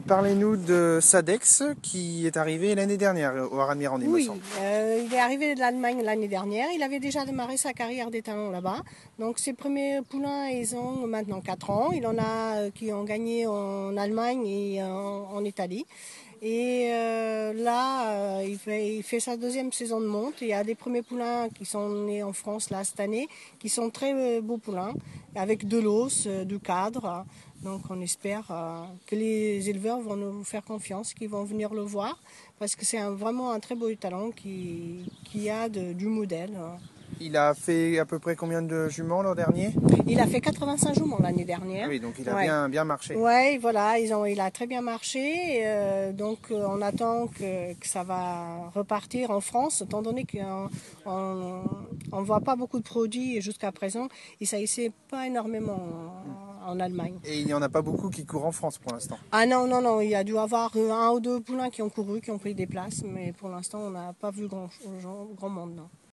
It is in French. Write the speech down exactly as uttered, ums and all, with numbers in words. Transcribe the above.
parlez-nous de Sadex qui est arrivé l'année dernière au Haras-de-Mirande, il me Oui, semble. euh, il est arrivé de l'Allemagne l'année dernière. Il avait déjà démarré sa carrière d'étalon là-bas. Donc ses premiers poulains, ils ont maintenant quatre ans. Il en a euh, qui ont gagné en Allemagne et en, en Italie. Et euh, là, euh, il, fait, il fait sa deuxième saison de monte. Il y a des premiers poulains qui sont nés en France là cette année, qui sont très euh, beaux poulains, avec de l'os, euh, du cadre. Donc on espère euh, que les éleveurs vont nous faire confiance, qu'ils vont venir le voir, parce que c'est un, vraiment un très beau talent qui, qui a de, du modèle. Il a fait à peu près combien de juments l'an dernier? Il a fait quatre-vingt-cinq juments l'année Ah dernière. oui, donc il a Ouais. bien, bien marché. Ouais, voilà, ils ont, il a très bien marché. Euh, donc euh, on attend que, que ça va repartir en France, étant donné qu'on ne voit pas beaucoup de produits jusqu'à présent. Et ça essaie pas énormément en, en Allemagne. Et il n'y en a pas beaucoup qui courent en France pour l'instant. Ah non, non, non, il y a dû avoir un ou deux poulains qui ont couru, qui ont pris des places, mais pour l'instant on n'a pas vu grand, grand monde, non.